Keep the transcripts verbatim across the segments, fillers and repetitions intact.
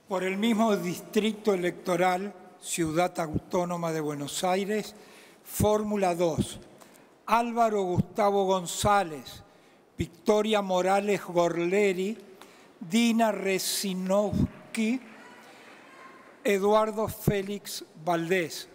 Por el mismo distrito electoral, Ciudad Autónoma de Buenos Aires, fórmula dos, Álvaro Gustavo González, Victoria Morales Gorleri, Dina Resinovsky, Eduardo Félix Valdés.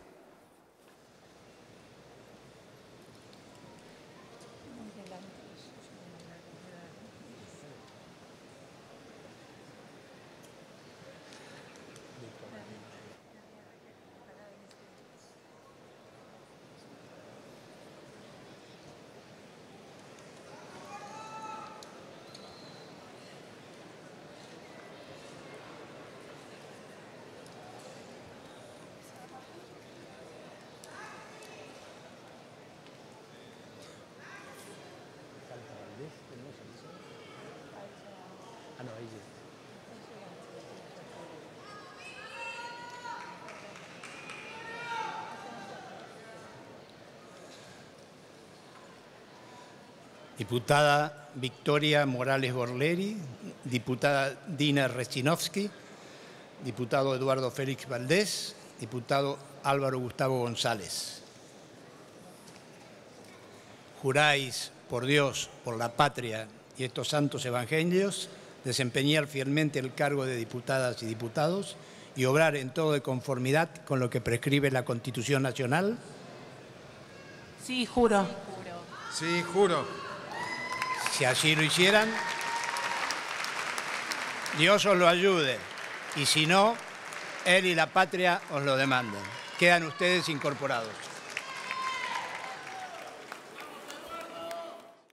Ah, no, ahí sí. Diputada Victoria Morales Gorleri, diputada Dina Resinovsky, diputado Eduardo Félix Valdés, diputado Álvaro Gustavo González. Juráis por Dios, por la patria y estos santos evangelios, desempeñar fielmente el cargo de diputadas y diputados y obrar en todo de conformidad con lo que prescribe la Constitución Nacional. Sí, juro. Sí, juro. Si así lo hicieran, Dios os lo ayude, y si no, Él y la patria os lo demandan. Quedan ustedes incorporados.